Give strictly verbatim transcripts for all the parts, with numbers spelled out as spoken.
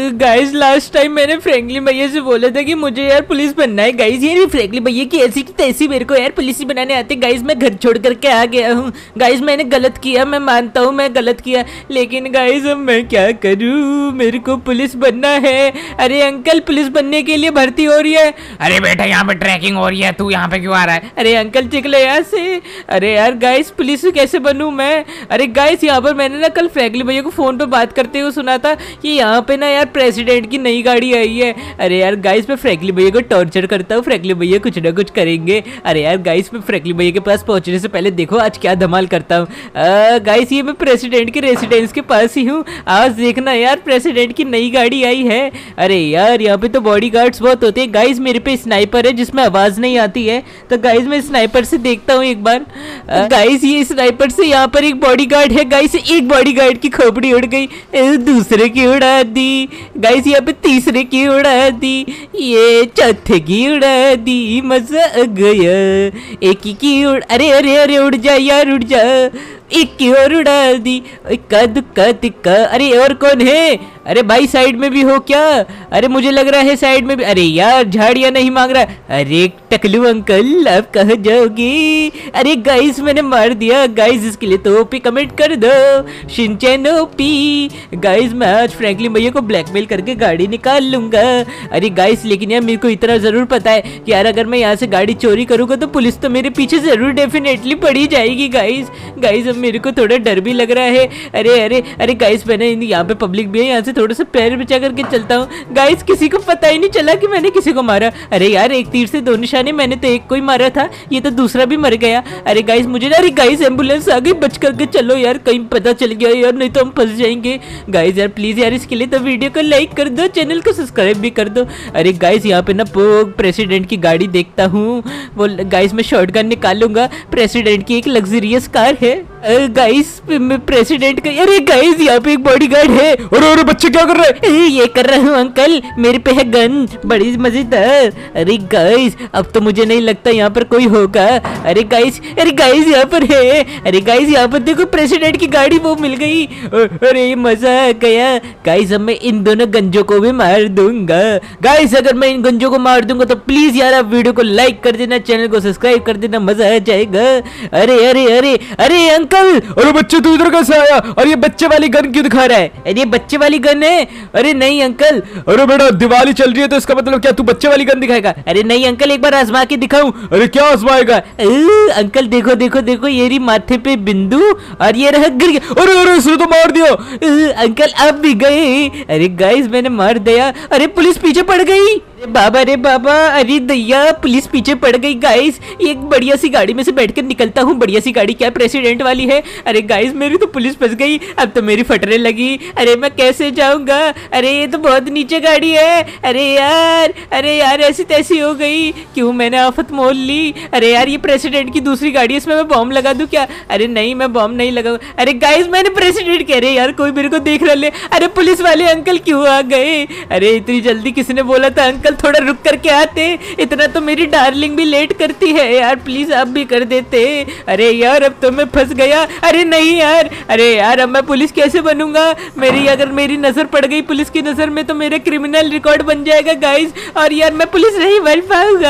Guys last time मैंने Franklin भैया से बोला था कि मुझे यार पुलिस बनना है। गाइस ये फ्रैंकलिन भैया की ऐसी की तैसी मेरे को यार पुलिस बनाने आते। गाइस मैं घर छोड़ करके आ गया हूँ। गाइस मैंने गलत किया, मैं मानता हूँ मैं गलत किया, लेकिन गाइस अब मैं क्या करूँ, मेरे को पुलिस बनना है। अरे अंकल पुलिस बनने के लिए भर्ती हो रही है। अरे बेटा यहाँ पे ट्रैकिंग हो रही है, तू यहाँ पे क्यों आ रहा है? अरे अंकल चिकले यहाँ से। अरे यार गाइस पुलिस कैसे बनूँ मैं? अरे गाइस यहाँ पर मैंने ना कल फ्रैंकलिन भैया को फोन पे बात करते हुए सुना था कि यहाँ पे ना यार प्रेसिडेंट की नई गाड़ी आई है। अरे यार गाइस मैं फ्रैंकलिन भैया को टॉर्चर करता हूँ, फ्रैंकलिन भैया कुछ ना कुछ करेंगे। अरे यार गाइस मैं फ्रैंकलिन भैया के पास पहुंचने से पहले देखो आज क्या धमाल करता हूँ। गाइस ये मैं प्रेसिडेंट के रेसिडेंस के पास ही हूँ। आज देखना यार प्रेसिडेंट की नई गाड़ी आई है। अरे यार यहाँ पे तो बॉडी गार्ड्स बहुत होते हैं। गाइस मेरे पे स्नाइपर है जिसमें आवाज नहीं आती है, तो गाइस मैं स्नाइपर से देखता हूँ एक बार। गाइस ये स्नाइपर से यहाँ पर एक बॉडी गार्ड है। गाइस एक बॉडी गार्ड की खोपड़ी उड़ गई, दूसरे की उड़ा दी। गाइस यहाँ पे तीसरे की उड़ा दी, ये चौथे की उड़ा दी। मजा आ गया। एक ही की उड़ अरे अरे अरे उड़ जा यार उड़ जा। एक की और उड़ा दी, इक्का दुक्का तिक्का। अरे और कौन है? अरे भाई साइड में भी हो क्या? अरे मुझे लग रहा है साइड में भी। अरे यार झाड़ियाँ नहीं मांग रहा। अरे टकलू अंकल आप कहाँ जाओगे? अरे गाइस मैंने मार दिया। गाइस इसके लिए तो ओपी कमेंट कर दो, शिनचैन ओपी। गाइस मैं आज फ्रैंकलिन भैया को ब्लैकमेल करके गाड़ी निकाल लूंगा। अरे गाइस लेकिन यार मेरे को इतना जरूर पता है कि यार अगर मैं यहाँ से गाड़ी चोरी करूंगा तो पुलिस तो मेरे पीछे जरूर डेफिनेटली पड़ी जाएगी। गाइस गाइस मेरे को थोड़ा डर भी लग रहा है। अरे अरे अरे गाइस मैंने यहाँ पे पब्लिक भी है, यहाँ से थोड़ा सा पैर बचा करके चलता हूँ। गाइस किसी को पता ही नहीं चला कि मैंने किसी को मारा। अरे यार एक तीर से दो निशाने, मैंने तो एक को ही मारा था, ये तो दूसरा भी मर गया। अरे गाइस मुझे अरे गाइस एम्बुलेंस आ गई, बच करके चलो यार, कहीं पता चल गया यार नहीं तो हम फंस जाएंगे। गाइस यार प्लीज यार इसके लिए तो वीडियो को लाइक कर दो, चैनल को सब्सक्राइब भी कर दो। अरे गाइस यहाँ पे ना प्रेसिडेंट की गाड़ी देखता हूँ। वो गाइस मैं शॉटगन निकालूंगा। प्रेसिडेंट की एक लग्जरियस कार है। गाइस प्रेसिडेंट का। अरे गाइस यहाँ पे एक बॉडीगार्ड है। अरे अरे बच्चे क्या कर रहे हैं? ये कर रहा हूँ अंकल, मेरे पे है गन, बड़ी मजेदार। अरे गाइस अब तो मुझे नहीं लगता यहाँ पर कोई होगा। अरे गाइस अरे गाइस यहाँ पर है। अरे गाइस यहाँ पर देखो प्रेसिडेंट की गाड़ी वो मिल गई। अरे मजा आ गया। गाइस अब मैं इन दोनों गंजों को भी मार दूंगा। गाइस अगर मैं इन गंजों को मार दूंगा तो प्लीज यार आप वीडियो को लाइक कर देना, चैनल को सब्सक्राइब कर देना, मजा आ जाएगा। अरे अरे अरे अरे अंकल। अरे बच्चे तू इधर कैसे आया? और ये बच्चे वाली गन क्यों दिखा रहा है? अरे बच्चे वाली गन है। अरे नहीं अंकल। अरे बेटा दिवाली चल रही है तो इसका मतलब क्या तू बच्चे वाली गन दिखाएगा? अरे नहीं अंकल एक बार आजमा के दिखाऊं? अरे क्या आजमाएगा? अंकल देखो देखो देखो ये रही माथे पे बिंदु और ये रहा गिर गया। अरे अरे इसने तो मार दिया। अंकल आप भी गए। अरे गाइस मैंने मार दिया। अरे पुलिस पीछे पड़ गई। अरे बाबा रे बाबा, अरे दैया पुलिस पीछे पड़ गई। गाइस एक बढ़िया सी गाड़ी में से बैठकर निकलता हूँ। बढ़िया सी गाड़ी क्या प्रेसिडेंट वाली है। अरे गाइस मेरी तो पुलिस फंस गई, अब तो मेरी फटने लगी। अरे मैं कैसे जाऊंगा? अरे ये तो बहुत नीचे गाड़ी है। अरे यार अरे यार ऐसी तैसी हो गई, क्यों मैंने आफत मोल ली। अरे यार ये प्रेसिडेंट की दूसरी गाड़ी है, इसमें मैं बॉम्ब लगा दूं क्या? अरे नहीं मैं बॉम्ब नहीं लगाऊं। अरे गाइस मैंने प्रेसिडेंट कह रहे यार कोई मेरे को देख रहा ले। अरे पुलिस वाले अंकल क्यों आ गए? अरे इतनी जल्दी किसने बोला था अंकल थोड़ा रुक करके आते, इतना तो मेरी डार्लिंग भी लेट करती है यार, प्लीज आप भी कर देते। अरे यार अब तो मैं फंस गया। अरे नहीं यार, अरे यार अब मैं पुलिस कैसे बनूंगा? मेरी अगर मेरी नजर पड़ गई पुलिस की नजर में तो मेरा क्रिमिनल रिकॉर्ड बन जाएगा गाइस, और यार मैं पुलिस नहीं बन पाऊंगा,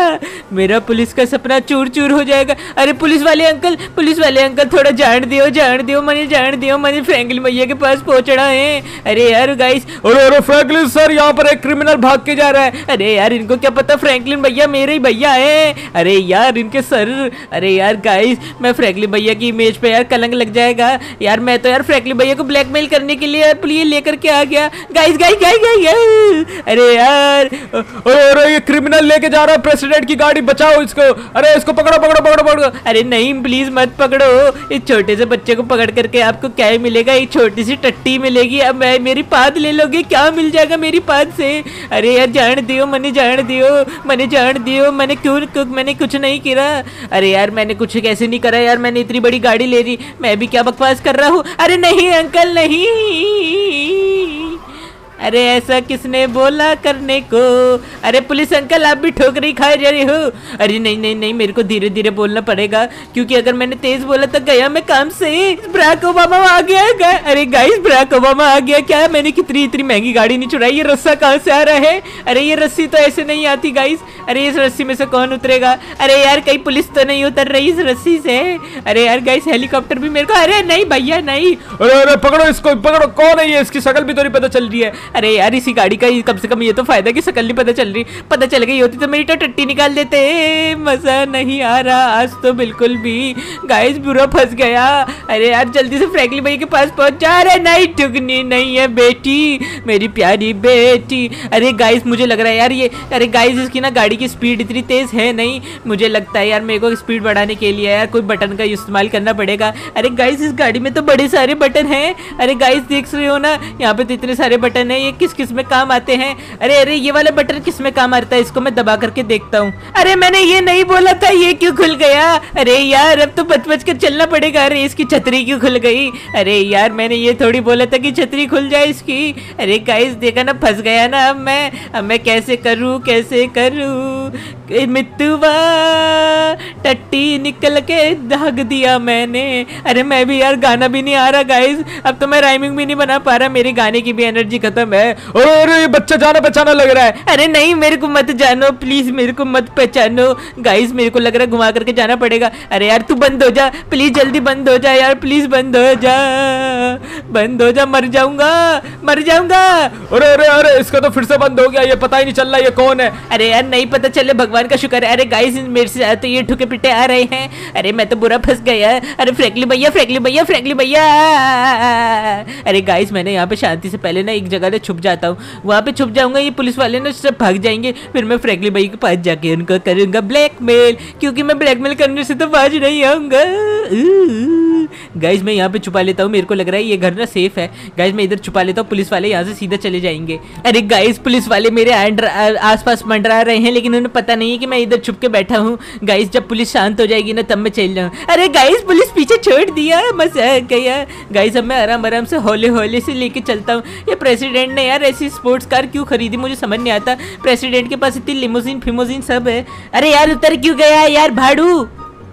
मेरा पुलिस का सपना चूर चूर हो जाएगा। अरे पुलिस वाले अंकल पुलिस वाले अंकल थोड़ा जान दियो जान दियो मैंने जान दियो मैंने फ्रैंकलिन भैया के पास पहुंचना है। अरे यार गाइस, अरे अरे फ्रैंकलिन सर यहाँ पर एक क्रिमिनल भाग के जा रहा है। अरे यार इनको क्या पता फ्रैंकलिन भैया मेरे ही भैया है। अरे यार इनके सर, अरे यार गाइस मैं फ्रैंकलिन भैया की इमेज पे यार कलंक लग जाएगा यार। मैं तो यार फ्रैंकलिन भैया को ब्लैकमेल करने के लिए यार पुलिस लेकर के आ गया। गाइस गाइस गाइस गाइस अरे यार, अरे अरे ये क्रिमिनल लेके जा रहा है प्रेसिडेंट की गाड़ी, बचाओ इसको। अरे इसको पकड़ो पकड़ो पकड़ो पकड़ो। अरे नहीं प्लीज मत पकड़ो, इस छोटे से बच्चे को पकड़ करके आपको क्या ही मिलेगा? एक छोटी सी टट्टी मिलेगी। अब मैं मेरी पाद ले लोगे, क्या मिल जाएगा मेरी पाद से? अरे यार जान दियो मैंने जान दियो मैंने जान दियो मैंने क्यों मैंने कुछ नहीं किया। अरे यार मैंने कुछ कैसे नहीं करा यार, मैंने इतनी बड़ी गाड़ी ले ली, मैं भी क्या बकवास कर रहा हूँ। अरे नहीं अंकल नहीं, अरे ऐसा किसने बोला करने को? अरे पुलिस अंकल आप भी ठोकरी खा रहे हो? अरे नहीं नहीं नहीं, मेरे को धीरे धीरे बोलना पड़ेगा, क्योंकि अगर मैंने तेज बोला तो गया मैं काम से। बराक ओबामा आ गया है। अरे गाइस बराक ओबामा आ गया क्या? मैंने कितनी इतनी महंगी गाड़ी नहीं चुराई। ये रस्सा कहाँ से आ रहा है? अरे ये रस्सी तो ऐसे नहीं आती गाइस। अरे इस रस्सी में से कौन उतरेगा? अरे यार कहीं पुलिस तो नहीं उतर रही इस रस्सी से? अरे यार गाइस हेलीकॉप्टर भी मेरे को। अरे नहीं भैया नहीं। अरे अरे पकड़ो इसको, पकड़ो। कौन है ये? इसकी शक्ल भी तो नहीं पता चल रही है। अरे यार इसी गाड़ी का कम से कम ये तो फायदा कि शक्ल नहीं पता चल रही। पता चल गई होती तो मेरी तो टट्टी निकाल देते। मजा नहीं आ रहा आज तो बिल्कुल भी। गाइस बुरा फंस गया। अरे यार जल्दी से फ्रैंकलिन भैया के पास पहुंच जा। रहे नहीं ठुकनी नहीं है बेटी, मेरी प्यारी बेटी। अरे गाइस मुझे लग रहा है यार ये, अरे गाइस इसकी ना गाड़ी की स्पीड इतनी तेज है नहीं। मुझे लगता है यार मेरे को स्पीड बढ़ाने के लिए यार कोई बटन का इस्तेमाल करना पड़ेगा। अरे गाइस इस गाड़ी में तो बड़े सारे बटन हैं। अरे गाइस देख रहे हो ना, यहाँ पे तो इतने सारे बटन है। ये किस किस में काम आते हैं? अरे अरे ये वाला बटन किस में काम आता है? इसको मैं दबा करके देखता हूँ। अरे मैंने ये नहीं बोला था, ये क्यों खुल गया? अरे यार अब तो बच बच कर चलना पड़ेगा। अरे इसकी छतरी क्यों खुल गई? अरे यार मैंने ये थोड़ी बोला था कि छतरी खुल जाए इसकी। अरे गाइस देखा ना, फंस गया ना। अब मैं अब मैं कैसे करूँ कैसे करूँ? मित्तुआ टट्टी निकल के दाग दिया मैंने। अरे मैं भी यार गाना भी नहीं आ रहा गाइस। अब तो मैं राइमिंग भी नहीं बना पा रहा, मेरी गाने की भी एनर्जी खत्म है। अरे ये बच्चा जाना पहचाना लग रहा है। अरे नहीं मेरे को मत जानो प्लीज, मेरे को मत पहचानो गाइस। मेरे को लग रहा है घुमा करके जाना पड़ेगा। अरे यार तू बंद हो जा प्लीज, जल्दी बंद हो जा यार प्लीज, बंद हो जा बंद हो जा, मर जाऊंगा मर जाऊंगा। अरे अरे अरे इसका तो फिर से बंद हो गया, ये पता ही नहीं चल रहा ये कौन है। अरे यार नहीं पता चले, भगवान का शुक्र है। अरे गाइस मेरे से तो ये ठुके पिटे आ रहे हैं। अरे मैं तो बुरा फंस गया। अरे फ्रैंकलिन भैया फ्रैंकलिन भैया फ्रैंकलिन भैया। अरे गाइस मैंने यहाँ पे शांति से पहले ना एक जगह पे छुप जाता हूँ, वहाँ पे छुप जाऊंगा। ये पुलिस वाले ना सब भाग जाएंगे, फिर मैं फ्रैंकलिन भैया के पास जाके उनको करूंगा ब्लैकमेल, क्योंकि मैं ब्लैकमेल करने से तो बाज नहीं आऊंगा। गाइस मैं यहाँ पे छुपा लेता हूँ, मेरे को लग रहा है ये घर ना सेफ है। गाइस मैं इधर छुपा लेता हूँ, पुलिस वाले यहाँ से सीधा चले जाएंगे। अरे गाइस पुलिस वाले मेरे आसपास मंडरा रहे हैं, लेकिन उन्हें पता नहीं है कि मैं इधर छुप के बैठा हूँ। गाइस जब पुलिस शांत हो जाएगी ना तब मैं चल जाऊँ। अरे गाइस पुलिस पीछे छोड़ दिया, मजा आ गया। गाइस अब मैं आराम आराम से हौले हौले से लेके चलता हूँ। ये प्रेसिडेंट ने यार ऐसी स्पोर्ट्स कार क्यों खरीदी मुझे समझ नहीं आता। प्रेसिडेंट के पास इतनी लिमोजिन फिमोजिन सब है। अरे यार उतर क्यों गया यार भाड़ू?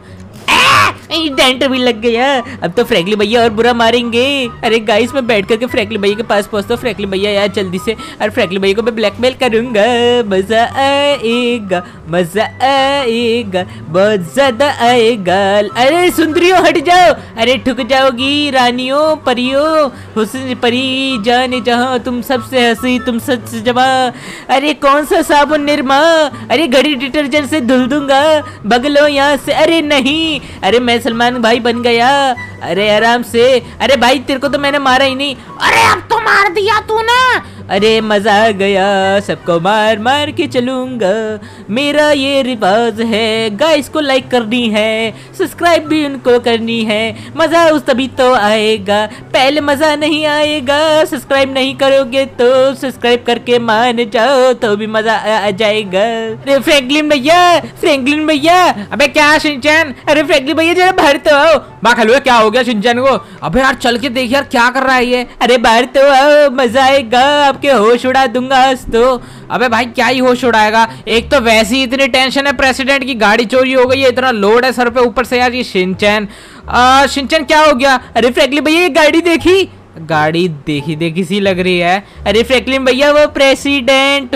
डेंट भी लग गया। अब तो फ्रैंकलिन भैया और बुरा मारेंगे। अरे गाइस मैं बैठ करके फ्रैंकलिन भैया के पास पहुंचता हूँ। फ्रैंकलिन भैया यार जल्दी से, और फ्रैंकलिन भैया को मैं ब्लैकमेल करूंगा। मजा आएगा मजा आएगा बहुत ज्यादा आएगा। अरे सुंदरियों हट जाओ, अरे ठुक जाओगी रानियों परियों, हुस्न परी जाने जहाँ तुम सबसे हंसी तुम सबसे जमा। अरे कौन सा साबुन निरमा? अरे घड़ी डिटर्जेंट से धुल दूंगा, बगलो यहाँ से। अरे नहीं, अरे मैं सलमान भाई बन गया। अरे आराम से। अरे भाई तेरे को तो मैंने मारा ही नहीं। अरे अब तो मार दिया तूने। अरे मजा आ गया, सबको मार मार के चलूंगा, मेरा ये रिवाज है। गाइस को लाइक करनी है, सब्सक्राइब भी उनको करनी है। मजा उस तभी तो आएगा, पहले मजा नहीं आएगा। सब्सक्राइब नहीं करोगे तो सब्सक्राइब करके मान जाओ तो भी मजा आ जाएगा। अरे फ्रैंकलिन भैया फ्रैंकलिन भैया। अबे क्या शिनचैन? अरे फ्रैंकलिन भैया जरा बाहर तो आओ। बाखलुआ क्या हो गया शिनचैन को? अबे यार चल के देख यार क्या कर रहा है ये। अरे बाहर तो आओ, मजा आएगा, आपके होश उड़ा दूंगा आज तो। अबे भाई क्या ही होश उड़ाएगा, एक तो वैसे ही इतनी टेंशन है, प्रेसिडेंट की गाड़ी चोरी हो गई है, इतना लोड है सर पे, ऊपर से यार ये शिनचैन। आ, शिनचैन क्या हो गया? अरे फ्रैंकलिन भैया ये गाड़ी देखी? गाड़ी देखी देखी सी लग रही है। अरे फ्रैंकलिन भैया वो प्रेसिडेंट।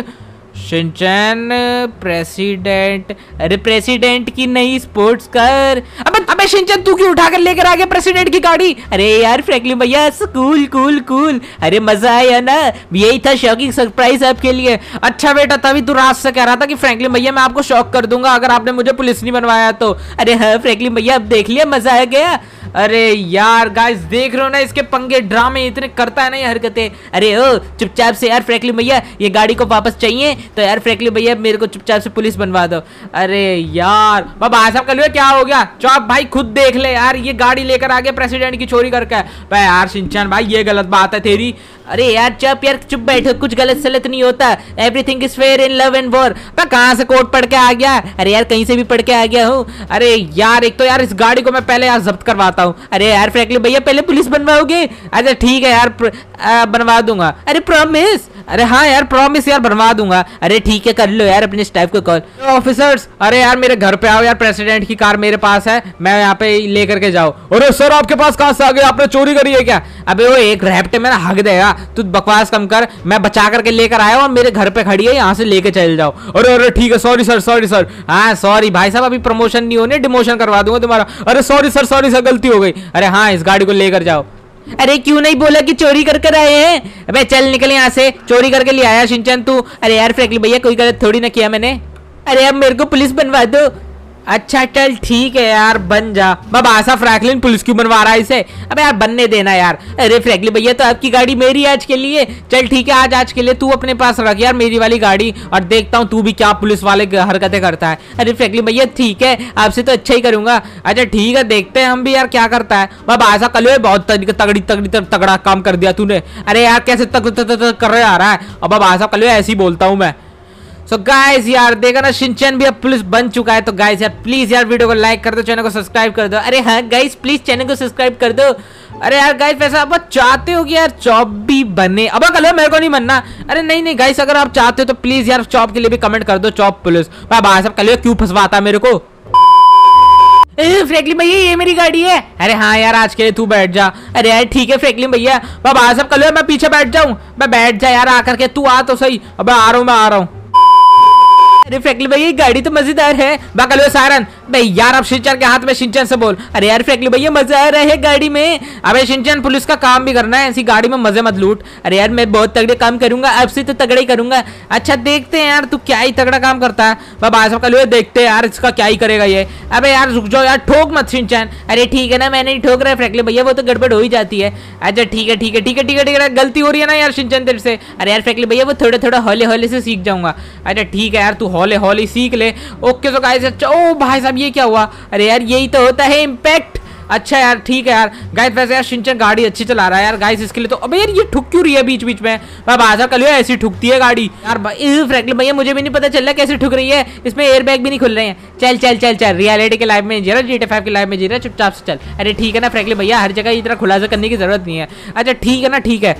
Shinchan president? अरे प्रेसिडेंट की नई स्पोर्ट्स कार। अबे अबे शिनचैन तू क्यों उठा कर लेकर आ गया प्रेसिडेंट की गाड़ी? अरे यार फ्रैंकलिन भैया कूल कूल कूल। अरे मजा आया ना, यही था शॉकिंग सरप्राइज आपके लिए। अच्छा बेटा तभी तू रात से कह रहा था कि फ्रैंकलिन भैया मैं आपको शॉक कर दूंगा अगर आपने मुझे पुलिस नहीं बनवाया तो। अरे हाँ फ्रैंकलिन भैया अब देख लिया, मजा आ गया। अरे यार गाइस देख रहे हो ना इसके पंगे ड्रामे इतने करता है ना ये हरकतें। अरे ओ चुपचाप से यार फ्रैंकलिन भैया ये गाड़ी को वापस चाहिए तो यार फ्रैंकलिन भैया मेरे को चुपचाप से पुलिस बनवा दो। अरे यार भाई साहब कल क्या हो गया? चौप भाई खुद देख ले यार, ये गाड़ी लेकर आ गया प्रेसिडेंट की चोरी करके। भाई यार शिनचैन भाई ये गलत बात है तेरी। अरे यार चुप यार चुप बैठो, कुछ गलत सलत नहीं होता। Everything is fair in love and war. कहाँ से कोर्ट पढ़ के आ गया? अरे यार कहीं से भी पढ़ के आ गया हूँ। अरे यार एक तो यार इस गाड़ी को मैं पहले यार जब्त करवाता हूँ। अरे यार फ्रैंकलिन भैया पहले पुलिस बनवाओगे? अच्छा ठीक है यार बनवा दूंगा। अरे प्रॉमिस? अरे हाँ यार प्रॉमिस यार बनवा दूंगा। अरे ठीक है कर लो यार अपने स्टाफ को कॉल। ऑफिसर्स अरे यार मेरे घर पे आओ यार, प्रेसिडेंट की कार मेरे पास है, मैं यहाँ पे लेकर के जाओ। अरे सर आपके पास कहाँ से आ गए, आपने चोरी करी है क्या? अबे वो एक रैप्टे में ना हक देगा, तू बकवास कम कर, मैं बचा करके लेकर आया और मेरे घर पे खड़ी है, यहाँ से लेके चल जाओ। अरे अरे ठीक है सॉरी सर सॉरी सर। हाँ सॉरी भाई साहब, अभी प्रमोशन नहीं होने, डिमोशन करवा दूंगा तुम्हारा। अरे सॉरी सर सॉरी सर गलती हो गई। अरे हाँ इस गाड़ी को लेकर जाओ। अरे क्यों नहीं बोला कि चोरी कर कर आए हैं? अबे चल निकल यहाँ से, चोरी करके ले आया शिनचैन तू। अरे यार फ्रैंकलिन भैया कोई गलत थोड़ी ना किया मैंने। अरे अब मेरे को पुलिस बनवा दो। अच्छा चल ठीक है यार बन जा। बाबा आशा फ्रैंकलिन पुलिस क्यों बनवा रहा है इसे? अबे यार बनने देना यार। अरे फ्रैंकलिन भैया तो आपकी गाड़ी मेरी आज के लिए। चल ठीक है आज आज के लिए तू अपने पास रख यार मेरी वाली गाड़ी, और देखता हूँ तू भी क्या पुलिस वाले हरकतें करता है। अरे फ्रैंकलिन भैया ठीक है, आपसे तो अच्छा ही करूंगा। अच्छा ठीक है देखते हैं हम भी यार क्या करता है। बाबा आशा कल बहुत तगड़ी तगड़ी तगड़ा काम कर दिया तूने। अरे यार कैसे तक कर रहा आ रहा है। अब बाबा आशा कल ऐसे ही बोलता हूँ मैं। सो so गाइस यार देखा ना शिनचैन भी अब पुलिस बन चुका है। तो गाइस यार प्लीज यार वीडियो को लाइक कर दो, चैनल को सब्सक्राइब कर दो। अरे हाँ गाइस प्लीज चैनल को सब्सक्राइब कर दो। अरे यार गाइस वैसे आप चाहते हो कि यार चॉप भी बने? अब कल मेरे को नहीं बनना। अरे नहीं नहीं गाइस अगर आप चाहते हो तो प्लीज यार चॉप के लिए भी कमेंट कर दो, चॉप पुलिस। भाई साहब कल क्यों फंसवाता मेरे को? फ्रैंकलिन भैया ये मेरी गाड़ी है। अरे हाँ यार आज के लिए तू बैठ जा। अरे यार ठीक है फ्रैंकलिन भैया। बाबा सब कल मैं पीछे बैठ जाऊं? मैं बैठ जा यार आकर के, तू आ तो सही। अब आ रहा हूँ मैं आ रहा हूँ। अरे फ्रैंकलिन भैया गाड़ी तो मजेदार है। बाकलो सायरन भाई यार अब शिनचैन के हाथ में शिनचैन से बोल। अरे यार फ्रैंकलिन भैया मजा आ रहा है गाड़ी में। अबे शिनचैन पुलिस का काम भी करना है, ऐसी गाड़ी में मजे मत लूट। अरे यार मैं बहुत तगड़े काम करूंगा, आपसे तो तगड़ा ही करूंगा। अच्छा देखते हैं यार तू क्या ही तगड़ा काम करता है। बाबा सब कल देखते हैं यार इसका क्या ही करेगा ये। अबे यार रुक जाओ यार, ठोक मत शिनचैन। अरे ठीक है ना मैंने नहीं ठोक रहा है फ्रैंकलिन भैया, वो तो गड़बड़ हो ही जाती है। अच्छा ठीक है ठीक है ठीक है ठीक है ठीक है गलती हो रही है ना यार शिनचैन तेरे से। अरे यार फ्रैंकलिन भैया वो थोड़ा थोड़ा हौले हौले से सीख जाऊंगा। अच्छा ठीक है यार तू हौले हौले सीख ले। ओके तो गाइस ओ भाई साहब ये क्या हुआ? अरे यार यही तो होता है इम्पैक्ट। अच्छा यार ठीक है यार गाइस वैसे यार शिनचैन गाड़ी अच्छी चला रहा है यार गाइस इसके लिए तो। अबे यार ये ठुक क्यों रही है बीच बीच में? मैं बाजा कल ऐसी ठुकती है गाड़ी यार। फ्रैंकलिन भैया मुझे भी नहीं पता चल रहा कैसे ठुक रही है, इसमें एयर बैग भी नहीं खुल रहे हैं। चल चल चल चल रियलिटी के लाइफ में जी रहा, जी टी फाइव की लाइफ में जी रहा, चुपचाप से चल। अरे ठीक है ना फ्रैंकलिन भैया, हर जगह इतना खुलासा करने की जरूरत नहीं है। अच्छा ठीक है ना ठीक है।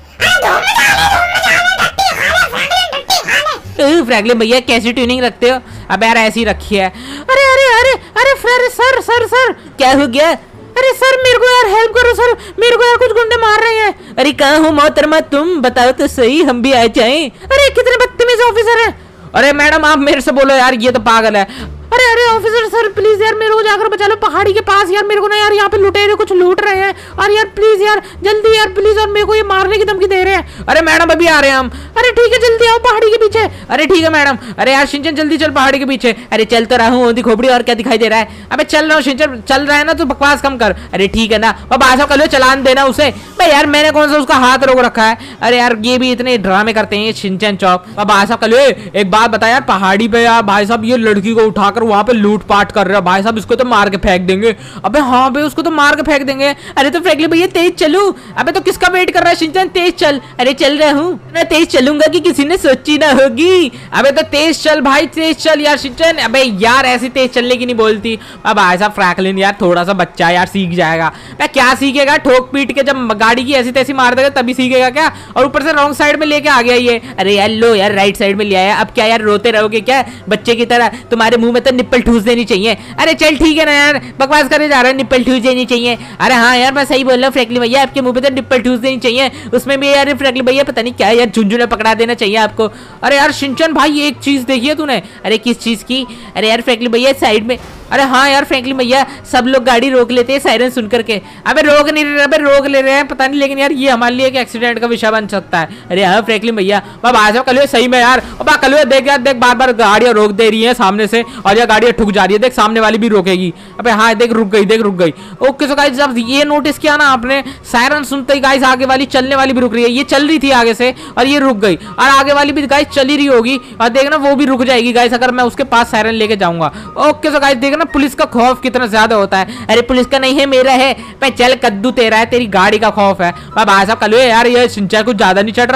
फ्रैंकलिन भैया कैसी ट्यूनिंग रखते हो? अब यार ऐसी रखी है। अरे अरे अरे अरे फ्रेंड सर सर सर क्या हो गया? अरे सर मेरे को यार हेल्प करो सर, मेरे को यार कुछ गुंडे मार रहे हैं। अरे कहाँ हो मोहतरमा तुम, बताओ तो सही हम भी आ जाएं। अरे कितने बदतमीज ऑफिसर है। अरे मैडम आप मेरे से बोलो यार, ये तो पागल है। अरे अरे ऑफिसर सर प्लीज यार मेरे को जाकर बचा लो, पहाड़ी के पास यार मेरे को ना यार यहाँ पे लुटेरे कुछ लूट रहे हैं। और यार प्लीज यार जल्दी यार प्लीज, और मेरे को ये मारने की धमकी दे रहे हैं। अरे मैडम अभी आ रहे हैं हम। अरे ठीक है जल्दी आओ पहाड़ी के पीछे। अरे ठीक है मैडम। अरे यार शिनचैन जल्दी चल पहाड़ी के पीछे। अरे चल तो रहा हूँ ओंधी खोपड़ी, और क्या दिखाई दे रहा है? अबे चल रहा हूँ शिनचैन, चल रहा है ना तो बकवास कम कर। अरे ठीक है ना, अब आशा कर लो चलान देना उसे। भाई यार मैंने कौन सा उसका हाथ रोक रखा है? अरे यार ये भी इतने ड्रामे करते हैं शिनचैन चौक। अब आशा कर लो एक बात बता यार, पहाड़ी पे यार भाई साहब ये लड़की को उठाकर वहां पे लूट पाट कर रहा है भाई साहब, इसको तो मार के फेंक देंगे। अबे हाँ भाई उसको तो मार के फेंक देंगे। अरे तो फ्रैंकलिन भैया तेज चलू। अबे तो किसका वेट कर रहा है शिनचैन, तेज चल। अरे चल रहा हूँ मैं, तेज चलूंगा कि किसी ने सोची ना होगी। अबे तो तेज चल भाई, तेज चल यार शिनचैन। अबे यार ऐसी तेज चलने की नहीं बोलती। अब भाई साहब फ्रैंकलिन यार थोड़ा सा बच्चा यार सीख जाएगा। मैं क्या सीखेगा, ठोक पीट के जब गाड़ी की ऐसी तैसी मार देगा तभी सीखेगा क्या? और ऊपर से रॉन्ग साइड में लेके आ गया ये। अरे यार लो यार राइट साइड में ले आया, अब क्या यार रोते रहोगे क्या बच्चे की तरह? तुम्हारे मुंह में तो निप्पल ठूस देनी चाहिए। अरे चल ठीक है ना यार, बकवास करे जा रहा है, निप्पल ठूस देनी चाहिए। अरे हाँ यार मैं सही बोल रहा हूँ फ्रैंकलिन भैया, आपके मुंह पे तो निप्पल ठूस देनी चाहिए। उसमें भी यार फ्रैंकलिन भैया पता नहीं क्या यार झुंझुने पकड़ा देना चाहिए आपको। अरे यार शिनचैन भाई एक चीज देखी है तूने? अरे किस चीज की? अरे यार फ्रैंकलिन भैया साइड में। अरे हाँ यार फ्रैंकलिन भैया सब लोग गाड़ी रोक लेते हैं सायरन सुन करके। अबे रोक नहीं रहे, अबे रोक ले रहे हैं पता नहीं, लेकिन यार ये हमारे लिए एक एक्सीडेंट का विषय बन सकता है। अरे हाँ फ्रैंकलिन भैया अब आ जाओ कल सही में यार। अब कल देख यार देख बार बार गाड़ियां रोक दे रही है सामने से, और यार गाड़ियां ठुक जा रही है, देख सामने वाली भी रोकेगी। अबे हाँ देख रुक गई, देख रुक गई। ओके सो गाइस जब ये नोटिस किया ना आपने, सायरन सुनते ही गाइस आगे वाली चलने वाली भी रुक रही है। ये चल रही थी आगे से और ये रुक गई, और आगे वाली भी गाइस चली रही होगी और देखना वो भी रुक जाएगी गाइस अगर मैं उसके पास सायरन लेके जाऊंगा। ओके सो गाइस देखना पुलिस का खौफ कितना ज्यादा होता है। अरे पुलिस का नहीं है मेरा है। पे चल कद्दू तेरा है, तेरी गाड़ी का खौफ है। अब भाई साहब कल यार ये शिनचैन कुछ ज्यादा नहीं चढ़ रहा।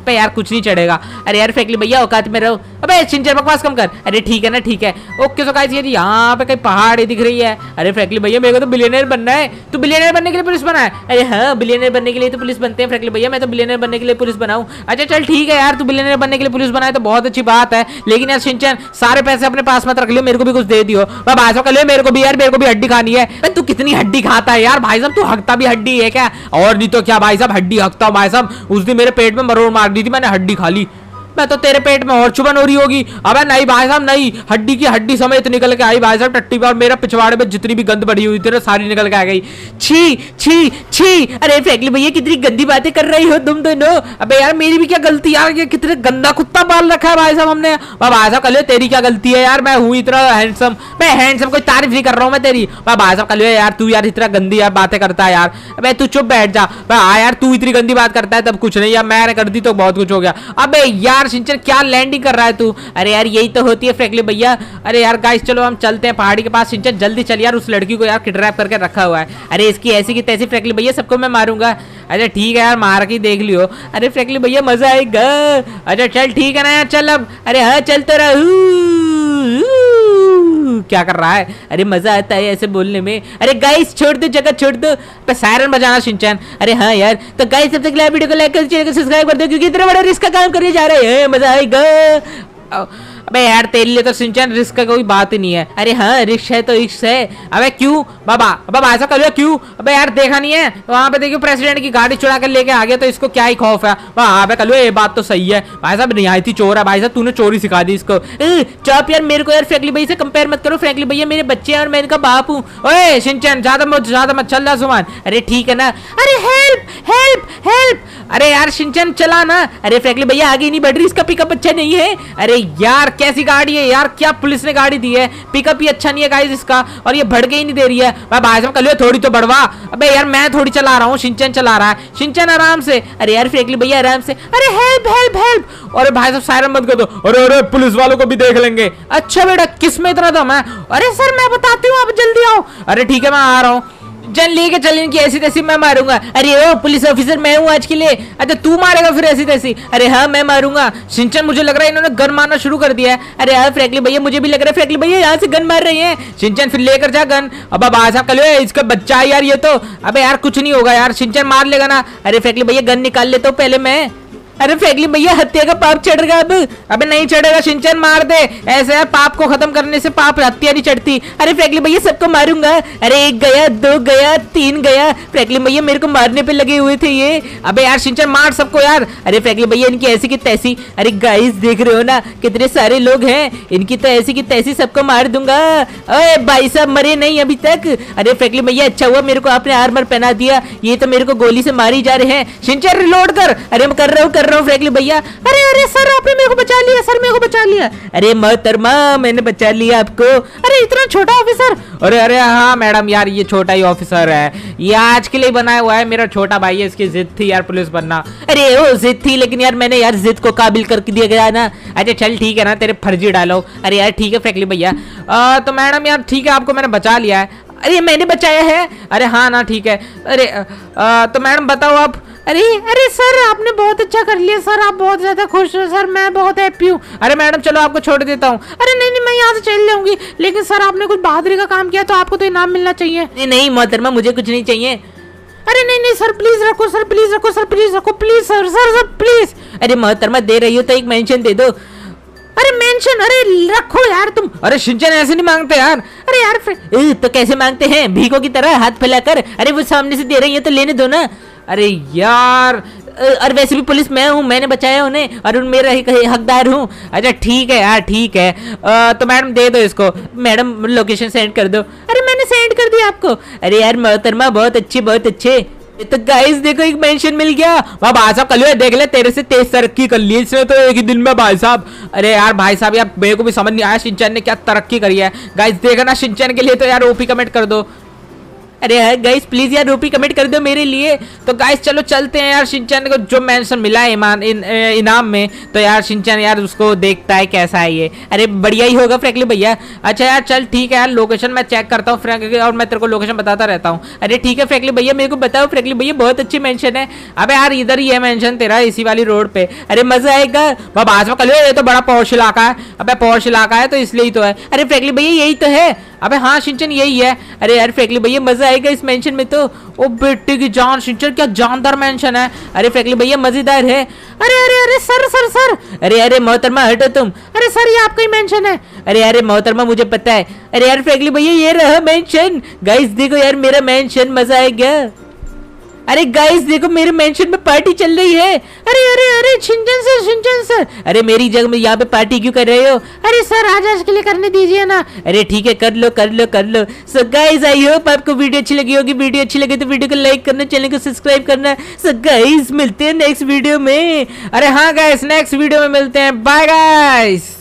पे यार कुछ नहीं चढ़ेगा। अरे यार फ्रैंकलिन भैया औकात में रहो। अबे शिनचैन बकवास कम कर। अरे ठीक है ना, ठीक है ओके। सो गाइस ये यहाँ पे कहीं पहाड़ दिख रही है। अरे फ्रैंकलिन भैया मेरे को तो बिलियनर बनना है। तू बिलियनर बनने के लिए पुलिस बना है? अरे हाँ बिलियनर बनने के लिए तो पुलिस बनते हैं फ्रैंकलिन भैया, मैं तो बिलियनर बनने के लिए पुलिस बनाऊं। अच्छा चल ठीक है यार, तू बिलियनर बनने के लिए पुलिस बनाए तो बहुत अच्छी बात है, लेकिन यार शिनचैन सारे पैसे अपने पास मत रख लियो, मेरे को भी कुछ दे दियो। भाई साहब कर लियो मेरे को भी यार, मेरे को भी हड्डी खानी है। तू कितनी हड्डी खाता है यार भाई साहब, तू हकता भी हड्डी है क्या? और नहीं तो क्या भाई साहब, हड्डी हकता हूं भाई साहब। उस दिन मेरे पेट में मरोड़ मार दी थी मैंने, हड्डी खा ली। मैं तो तेरे पेट में और चुभन हो रही होगी। अबे नहीं भाई साहब नहीं, हड्डी की हड्डी समेत निकल के आई भाई साहब टट्टी पर। मेरा पिछवाड़े में जितनी भी गंद पड़ी हुई थी ना सारी निकल के आ गई। छी छी छी। अरे फ्रैंकलिन भैया कितनी गंदी बातें कर रही हो तुम दोनों। अबे यार मेरी भी क्या गलती यार, ये कितने गंदा कुत्ता पाल रखा है भाई साहब हमने। भाई साहब कल तेरी क्या गलती है यार, मैं हूँ इतना हैंडसम। मैं हैंडसम कोई तारीफ नहीं कर रहा हूँ मैं तेरी। भाई साहब कल यार तू यार इतना गंदी यार बातें करता है यार। अबे तू चुप बैठ जा। हाँ यार तू इतनी गंदी बात करता है तब कुछ नहीं यार, मैंने कर दी तो बहुत कुछ हो गया। अबे यार शिनचैन क्या लैंडिंग कर रहा है तू? अरे यार यही तो होती है फ्रैंकलिन भैया। अरे यार गाइस चलो हम चलते हैं पहाड़ी के पास। शिनचैन जल्दी चल यार, उस लड़की को यार किडनैप करके रखा हुआ है। अरे इसकी ऐसी की तैसी फ्रैंकलिन भैया सबको मैं मारूंगा। अच्छा ठीक है यार मार के देख लियो। अरे फ्रैंकलिन भैया मजा आएगा। अच्छा चल ठीक है ना यार चल अब। अरे हाँ चलते रहूं। क्या कर रहा है? अरे मजा आता है ऐसे बोलने में। अरे गाइस छोड़ दो जगह छोड़ दो, पे सायरन बजाना शिनचैन। अरे हाँ यार तो गाइस तब तक वीडियो को लाइक कर चैनल को सब्सक्राइब कर दो, क्योंकि इतना बड़ा रिस्क का काम करने जा रहे हैं, मजा आएगा। अबे यार तेरे लिए तो शिनचैन रिस्क का कोई बात ही नहीं है। अरे हाँ रिस्क है तो रिस्क है। अबे क्यों बाबा? अबे ऐसा कर लिया क्यों? अबे यार देखा नहीं है वहां पे देखियो प्रेसिडेंट की गाड़ी चुरा कर लेके आ गया, तो इसको क्या ही खौफ है। वहां पे कल ये बात तो सही है भाई साहब, निहायती चोर है भाई साहब, तूने चोरी सिखा दी इसको। चुप यार, मेरे को यार फ्रैंकलिन भैया से कंपेयर मत करो। फ्रैंकलिन भैया मेरे बच्चे हैं और मैं इनका बाप हूँ। ओए शिनचैन ज्यादा मत ज्यादा मत चल रहा सुमान। अरे ठीक है ना। अरे हेल्प हेल्प हेल्प। अरे यार शिनचैन चला ना। अरे फ्रैंकलिन भैया आगे नहीं बढ़ रही, इसका पिकअप अच्छा नहीं है। अरे यार कैसी गाड़ी है यार, क्या पुलिस ने गाड़ी दी है, पिकअप ही अच्छा नहीं है गाइस इसका, और ये भड़के ही नहीं दे रही है। भाई साहब कल थोड़ी तो बढ़वा। अबे यार मैं थोड़ी चला रहा हूँ, शिनचैन चला रहा है। शिनचैन आराम से। अरे यार फ्रैंकलिन भैया आराम से। अरे हेल्प हेल्प हेल्प। अरे भाई साहब सायरन मत कर दो। अरे अरे पुलिस वालों को भी देख लेंगे। अच्छा बेटा किस में इतना दम है? अरे सर मैं बताती हूँ आप जल्दी आओ। अरे ठीक है मैं आ रहा हूँ। चल लेके चल, इनकी ऐसी तैसी मैं मारूंगा। अरे ओ पुलिस ऑफिसर मैं हूँ आज के लिए। अच्छा तू मारेगा फिर ऐसी तैसी? अरे हाँ मैं मारूंगा। शिनचैन मुझे लग रहा है इन्होंने गन मारना शुरू कर दिया है। अरे यार फ्रैंकलिन भैया मुझे भी लग रहा है फ्रैंकलिन भैया यहाँ से गन मार रही है। शिनचैन फिर लेकर जा गन। अब भाई साहब कल इसका बच्चा है यार ये तो। अबे यार कुछ नहीं होगा यार, शिनचैन मार लेगा ना। अरे फ्रैंकलिन भैया गन निकाल लेता हूँ पहले मैं। अरे फ्रैंकलिन भैया हत्या का पाप चढ़ेगा अब। अबे नहीं चढ़ेगा शिनचैन मार दे। ऐसे यार पाप को खत्म करने से पाप हत्या नहीं चढ़ती। अरे फ्रैंकलिन भैया सबको मारूंगा। अरे एक गया, दो गया, तीन गया। फ्रैंकलिन भैया मेरे को मारने पे लगे हुए थे ये। अबे यार शिनचैन मार सबको यार। अरे फ्रैंकलिन भैया इनकी ऐसी की तैसी। अरे गाइस देख रहे हो ना कितने सारे लोग हैं, इनकी तो ऐसी की तैसी सबको मार दूंगा। अरे भाई साहब मरे नहीं अभी तक। अरे फ्रैंकलिन भैया अच्छा हुआ मेरे को आपने आर्मर पहना दिया, ये तो मेरे को गोली से मार ही जा रहे हैं। शिनचैन रिलोड कर। अरे मैं कर रहा हूँ कर रहा हूँ फ्रैंकलिन भैया। अरे अरे सर आपने मेरे को बचा लिया, सर मेरे को बचा लिया। अरे मोहतरमा मैंने बचा लिया आपको। अरे इतना छोटा ऑफिसर। अरे अरे हाँ मैडम यार ये छोटा ही ऑफिसर है, ये आज के लिए बनाया हुआ है, मेरा छोटा भाई है, इसकी जिद थी यार पुलिस बनना। अरे वो जिद थी लेकिन यार मैंने यार जिद को काबिल करके दिया गया ना। अच्छा चल ठीक है ना, तेरे फर्जी डालो। अरे यार ठीक है फ्रैंकलिन भैया। तो मैडम यार ठीक है आपको मैंने बचा लिया है। अरे मैंने बचाया है? अरे हाँ ना ठीक है। अरे आ, तो मैडम बताओ आप। अरे अरे सर आपने बहुत अच्छा कर लिया सर, आप बहुत ज्यादा खुश हो सर, मैं बहुत हैप्पी हूँ। अरे मैडम चलो आपको छोड़ देता हूँ। अरे नहीं नहीं मैं यहाँ से चल जाऊंगी, लेकिन सर आपने कुछ बहादुरी का काम किया तो आपको तो इनाम मिलना चाहिए। नहीं नहीं मोहतरमा मुझे कुछ नहीं चाहिए। अरे नहीं नहीं सर प्लीज रखो सर, प्लीज रखो सर, प्लीज रखो please sir sir sir please. अरे मोहतरमा दे रही हो तो एक मेंशन दे दो। अरे मेंशन अरे रखो यार तुम। अरे शिनचैन ऐसे नहीं मांगते यार। अरे यार ए, तो कैसे मांगते हैं? भीखों की तरह हाथ फैलाकर। अरे वो सामने से दे रही है तो लेने दो ना। अरे यार और वैसे भी पुलिस मैं हूँ, मैंने बचाया उन्हें और उन मेरा ही हकदार हूँ। अच्छा ठीक है यार ठीक है। आ, तो मैडम दे दो इसको। मैडम लोकेशन सेंड कर दो। अरे मैंने सेंड कर दिया आपको। अरे यार मोहतरमा बहुत अच्छे बहुत अच्छे। तो गाइस देखो एक मेंशन मिल गया। वाह भाई साहब कल देख ले तेरे से तेज तरक्की कर ली इसने तो एक ही दिन में भाई साहब। अरे यार भाई साहब यार मेरे को भी समझ नहीं आया शिनचैन ने क्या तरक्की करी है। गाइस देखना शिनचैन के लिए तो यार ओपी कमेंट कर दो। अरे यार गाइस प्लीज यार रूपी कमेंट कर दो मेरे लिए। तो गाइस चलो चलते हैं यार, शिनचैन को जो मेंशन मिला है ईमान इन, इनाम में, तो यार शिनचैन यार उसको देखता है कैसा है ये। अरे बढ़िया ही होगा फ्रैंकलिन भैया। अच्छा यार चल ठीक है यार, लोकेशन मैं चेक करता हूँ फ्रैंक, और मैं तेरे को लोकेशन बताता रहता हूँ। अरे ठीक है फ्रैंकलिन भैया, मेरे को बताओ फ्रैंकलिन भैया, बहुत अच्छी मेंशन है। अबे यार इधर ही है मेंशन तेरा, इसी वाली रोड पे। अरे मजा आएगा। बाबा आज में कल ये तो बड़ा पॉश इलाका है। अबे पॉश इलाका है तो इसलिए ही तो है। अरे फ्रैंकलिन भैया यही तो है। अबे हाँ शिनचैन यही है। अरे यार फ्रैंकलिन भैया मजा आएगा इस मेंशन में तो। ओ बेटे की जान, शिनचैन क्या जानदार मेंशन है। अरे फ्रैंकलिन भैया मजेदार है। अरे अरे अरे सर सर सर, अरे अरे मोहतरमा हटो तुम। अरे सर ये आपका ही मेंशन है। अरे अरे मोहतरमा मुझे पता है। अरे यार फ्रैंकलिन भैया ये रहा मेंशन। गाइस देखो यार मेरा मेंशन, मजा आएगा। अरे गाइस देखो मेरे मेंशन में पार्टी चल रही है। अरे अरे अरे शिनचैन सर, शिनचैन सर, अरे मेरी जगह में यहाँ पे पार्टी क्यों कर रहे हो? अरे सर आज आज के लिए करने दीजिए ना। अरे ठीक है कर लो कर लो कर लो। सो गाइस आई होप आपको वीडियो अच्छी लगी होगी। वीडियो अच्छी लगे तो वीडियो को लाइक करना, चैनल को सब्सक्राइब करना। सो गाइस मिलते हैं नेक्स्ट वीडियो में। अरे हाँ गाइस नेक्स्ट वीडियो में मिलते हैं। Bye guys.